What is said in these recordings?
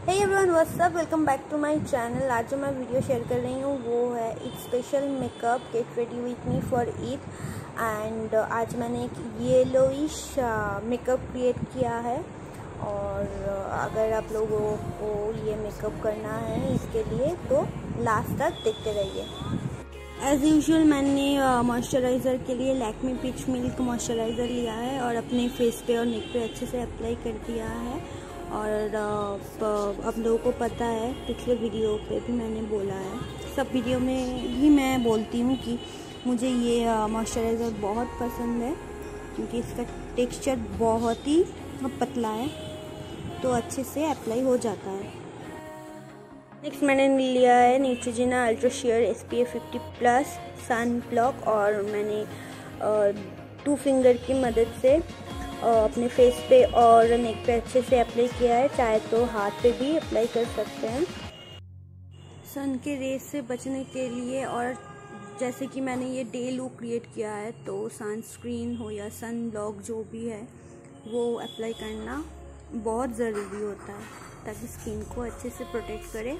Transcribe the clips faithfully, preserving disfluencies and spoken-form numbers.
Hey everyone, what's up, welcome back to my channel. आज जो मैं वीडियो शेयर कर रही हूँ वो है एक special makeup get ready with me for Eid. And आज मैंने एक येलोइश मेकअप क्रिएट किया है और अगर आप लोगों को ये मेकअप करना है इसके लिए तो लास्ट तक देखते रहिए। एज़ यूजुअल मैंने मॉइस्चराइज़र के लिए लैक्मे पीच मिल्क मॉइस्चराइज़र लिया है और अपने फेस पे और नेक पे अच्छे से अप्लाई कर दिया है। और आप लोगों को पता है, पिछले वीडियो पे भी मैंने बोला है, सब वीडियो में भी मैं बोलती हूँ कि मुझे ये मॉइस्चराइज़र बहुत पसंद है क्योंकि इसका टेक्सचर बहुत ही पतला है तो अच्छे से अप्लाई हो जाता है। नेक्स्ट मैंने लिया है Neutrogena ultra sheer S P F fifty plus sun block और मैंने टू फिंगर की मदद से अपने फेस पे और नेक पे अच्छे से अप्लाई किया है। चाहे तो हाथ पे भी अप्लाई कर सकते हैं। सन के रेस से बचने के लिए और जैसे कि मैंने ये डे लुक क्रिएट किया है तो सनस्क्रीन हो या सन ब्लॉक जो भी है वो अप्लाई करना बहुत ज़रूरी होता है ताकि स्किन को अच्छे से प्रोटेक्ट करे।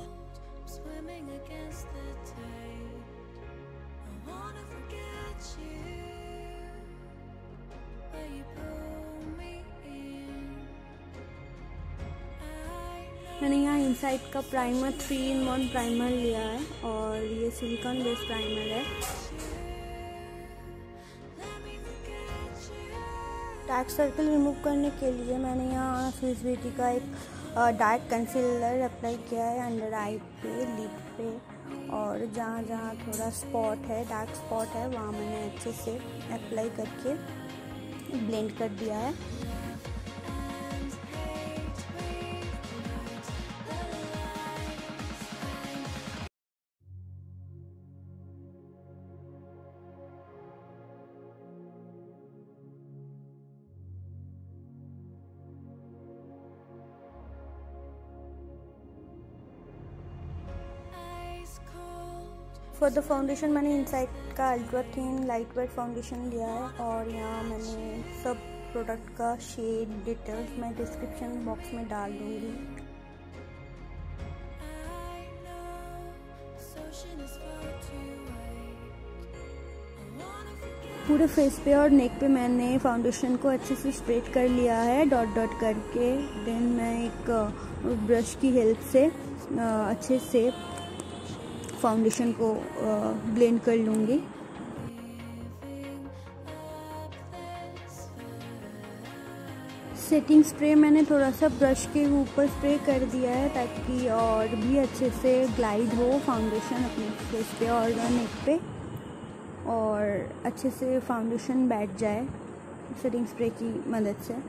मैंने यहाँ इनसाइड का primer three in one primer लिया है और ये सिलिकॉन बेस्ड प्राइमर है। डार्क सर्कल रिमूव करने के लिए मैंने यहाँ स्विस ब्यूटी का एक डार्क कंसीलर अप्लाई किया है अंडर आई पे, लिड पे और जहाँ जहाँ थोड़ा स्पॉट है, डार्क स्पॉट है, वहाँ मैंने अच्छे से अप्लाई करके ब्लेंड कर दिया है। फॉर द फाउंडेशन मैंने इनसाइड का ultra thin lightweight foundation लिया है और यहाँ मैंने सब प्रोडक्ट का शेड डिटेल्स मैं डिस्क्रिप्शन बॉक्स में डाल दूँगी। पूरे फेस पे और नेक पे मैंने फाउंडेशन को अच्छे से स्प्रेड कर लिया है डॉट डॉट करके। देन मैं एक ब्रश की हेल्प से अच्छे से फाउंडेशन को ब्लेंड कर लूँगी। सेटिंग स्प्रे मैंने थोड़ा सा ब्रश के ऊपर स्प्रे कर दिया है ताकि और भी अच्छे से ग्लाइड हो फाउंडेशन अपने फेस पे और नेक पे और अच्छे से फाउंडेशन बैठ जाए सेटिंग स्प्रे की मदद से।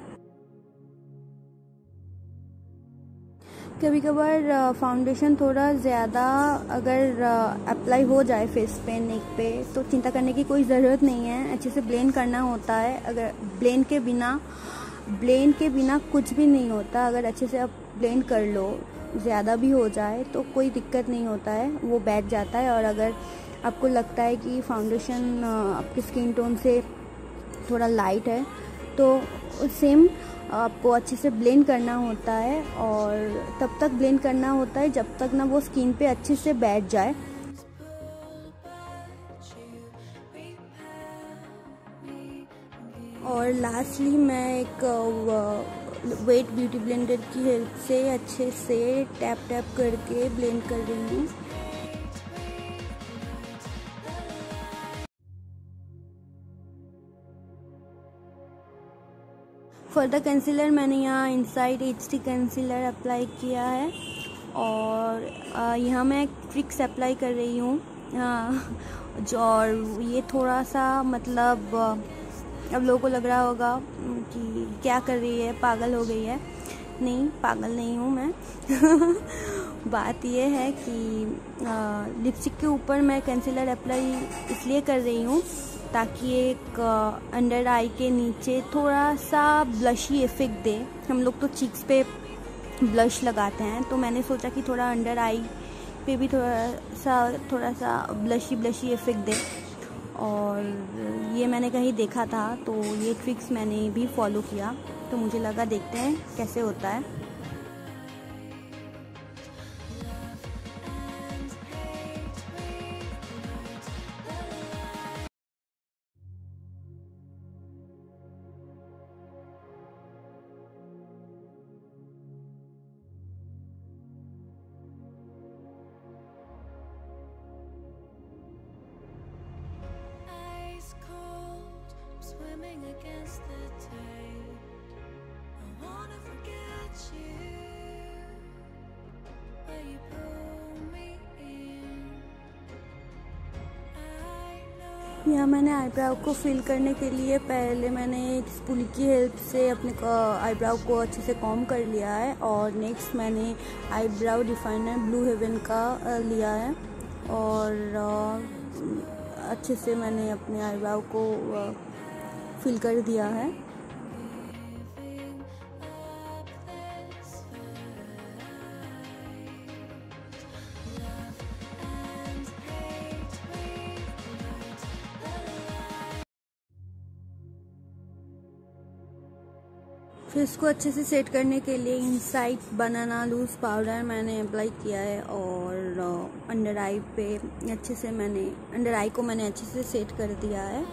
कभी कभार फाउंडेशन थोड़ा ज़्यादा अगर अप्लाई हो जाए फेस पे नेक पे तो चिंता करने की कोई ज़रूरत नहीं है, अच्छे से ब्लेंड करना होता है। अगर ब्लेंड के बिना ब्लेंड के बिना कुछ भी नहीं होता। अगर अच्छे से आप ब्लेंड कर लो, ज़्यादा भी हो जाए तो कोई दिक्कत नहीं होता है, वो बैठ जाता है। और अगर आपको लगता है कि फाउंडेशन आपकी स्किन टोन से थोड़ा लाइट है तो सेम आपको अच्छे से ब्लेंड करना होता है और तब तक ब्लेंड करना होता है जब तक ना वो स्किन पे अच्छे से बैठ जाए। और लास्टली मैं एक वेट ब्यूटी ब्लेंडर की हेल्प से अच्छे से टैप टैप करके ब्लेंड कर रही हूँ। फॉर द कंसीलर मैंने यहाँ Insight H D concealer apply किया है और यहाँ मैं एक ट्रिक्स अप्लाई कर रही हूँ जो, और ये थोड़ा सा मतलब अब लोगों को लग रहा होगा कि क्या कर रही है, पागल हो गई है। नहीं, पागल नहीं हूँ मैं। बात ये है कि लिपस्टिक के ऊपर मैं कंसीलर अप्लाई इसलिए कर रही हूँ ताकि एक अंडर आई के नीचे थोड़ा सा ब्लशी इफेक्ट दे। हम लोग तो चीक्स पे ब्लश लगाते हैं तो मैंने सोचा कि थोड़ा अंडर आई पे भी थोड़ा सा थोड़ा सा ब्लशी ब्लशी इफेक्ट दे। और ये मैंने कहीं देखा था तो ये ट्रिक्स मैंने भी फॉलो किया तो मुझे लगा देखते हैं कैसे होता है। यहाँ मैंने आईब्राउ को फिल करने के लिए पहले मैंने एक स्पूली की हेल्प से अपने आईब्राउ को अच्छे से कॉम्ब कर लिया है और नेक्स्ट मैंने आईब्राउ डिफाइनर ब्लू हेवन का लिया है और अच्छे से मैंने अपने आईब्राउ को फिल कर दिया है। फिर इसको अच्छे से सेट करने के लिए इनसाइड बनाना लूज पाउडर मैंने अप्लाई किया है और अंडर आई पे अच्छे से मैंने अंडर आई को मैंने अच्छे से सेट कर दिया है।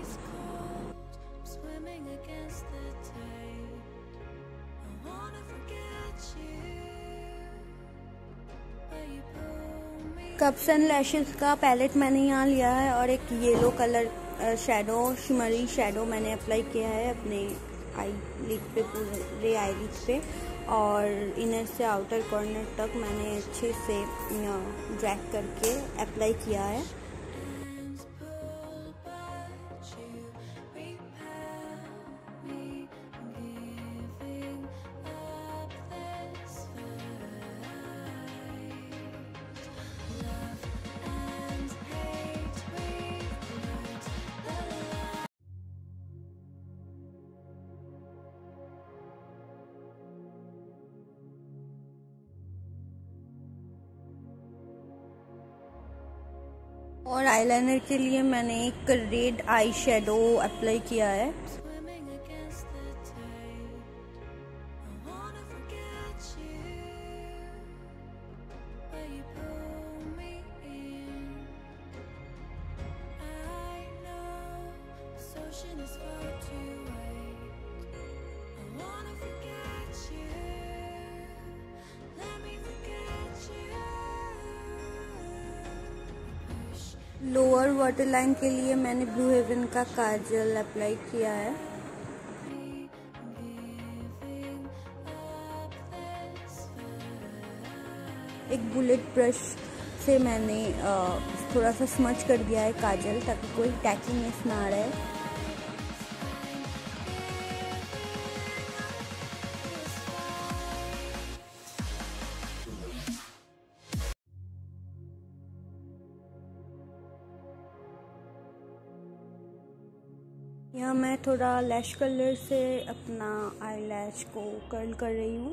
कप्स एंड लैशेस का पैलेट मैंने यहाँ लिया है और एक yellow colour shadow shimmery shadow मैंने अप्लाई किया है अपने आई लिड पे, पूरे आई लिड पे और इनर से आउटर कॉर्नर तक मैंने अच्छे से ड्रैग करके अप्लाई किया है। और आईलाइनर के लिए मैंने एक रेड आई शेडो अप्लाई किया है। लोअर वाटर लाइन के लिए मैंने ब्लू हेवन का काजल अप्लाई किया है। एक बुलेट ब्रश से मैंने थोड़ा सा स्मच कर दिया है काजल ताकि कोई टैकीनेस ना रहे। यहाँ मैं थोड़ा लैश कलर से अपना आई लैश को कर्ल कर रही हूँ।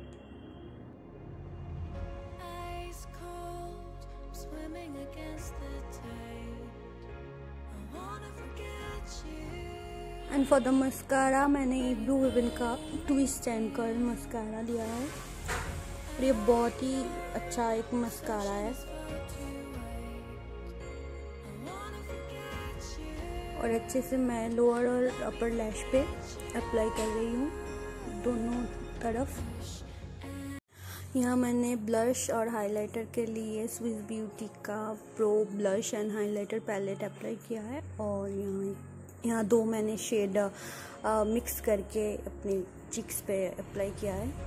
एंड फॉर द मस्कारा मैंने ब्लू हेवन का ट्विस्ट एंड कर्ल मस्कारा लिया है और ये बहुत ही अच्छा एक मस्कारा है और अच्छे से मैं लोअर और अपर लैश पे अप्लाई कर रही हूँ दोनों तरफ। यहाँ मैंने ब्लश और हाइलाइटर के लिए स्विस ब्यूटी का pro blush and highlighter palette apply किया है और यहाँ यहाँ दो मैंने शेड आ, मिक्स करके अपने चिक्स पे अप्लाई किया है।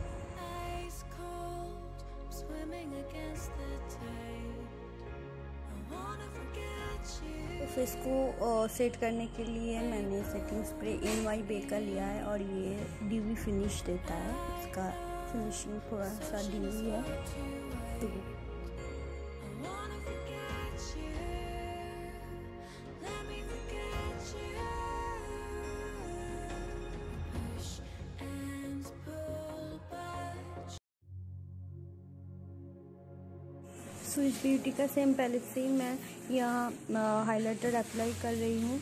फेस को सेट करने के लिए मैंने setting spray N Y Bae का लिया है और ये ड्यूवी फिनिश देता है। इसका फिनिशिंग थोड़ा सा ड्यूवी है तो स्विस ब्यूटी का सेम पैलेट से मैं यहाँ हाइलाइटर अप्लाई कर रही हूँ।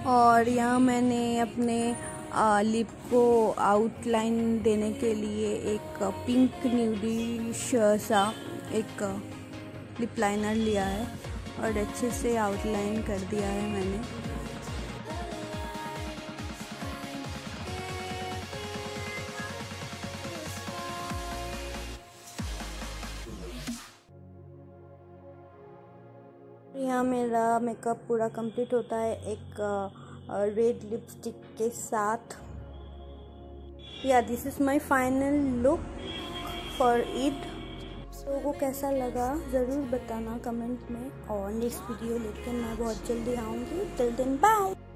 और यहाँ मैंने अपने लिप को आउटलाइन देने के लिए एक पिंक न्यूडिश सा एक लिप लाइनर लिया है और अच्छे से आउटलाइन कर दिया है मैंने। यहाँ मेरा मेकअप पूरा कंप्लीट होता है एक रेड लिपस्टिक के साथ। या this is my final look for it. लोगों को कैसा लगा ज़रूर बताना कमेंट में, और नेक्स्ट वीडियो लेकर मैं बहुत जल्दी आऊँगी। Till then bye.